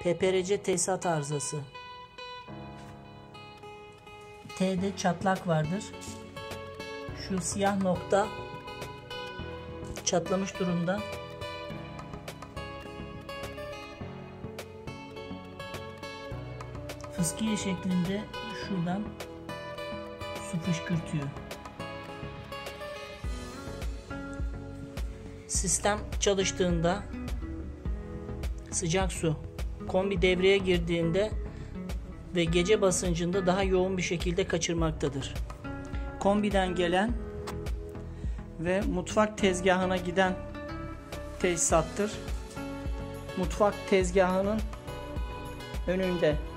PPRC tesisat arızası. T'de çatlak vardır. Şu siyah nokta çatlamış durumda. Fıskiye şeklinde şuradan su fışkırtıyor. Sistem çalıştığında sıcak su kombi devreye girdiğinde ve gece basıncında daha yoğun bir şekilde kaçırmaktadır. Kombiden gelen ve mutfak tezgahına giden tesisattır. Mutfak tezgahının önünde